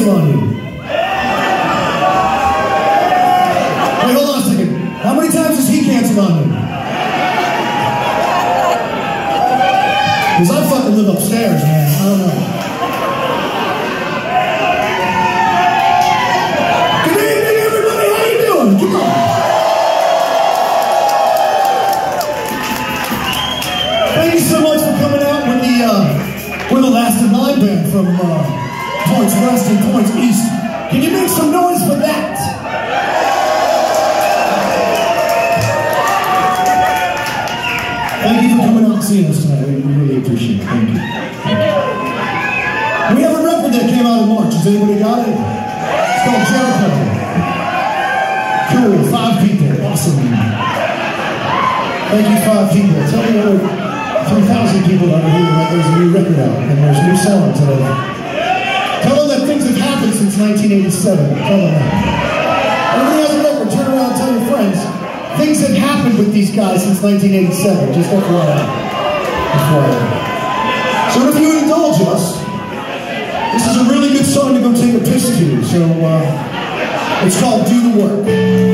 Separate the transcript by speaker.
Speaker 1: cancel on you? Wait, hold on a second. How many times has he canceled on you? Because I fucking live upstairs, man. I don't know. Good evening, everybody. How you doing? Come on. Thank you so much for coming out with we're the Last in Line band from Points West and Points East. Can you make some noise for that? Thank you for coming out and seeing us tonight. We really appreciate it. Thank you. We have a record that came out in March. Has anybody got it? It's called Jericho. Cool. 5 people. Awesome. Thank you, 5 people. Tell me another 3,000 people out here that there's a new record out and there's a new song today. Tell them that things have happened since 1987. Tell them that. Everybody has a record. Turn around and tell your friends. Things have happened with these guys since 1987. Just FYI. So if you would indulge us, this is a really good song to go take a piss to. So it's called Do the Work.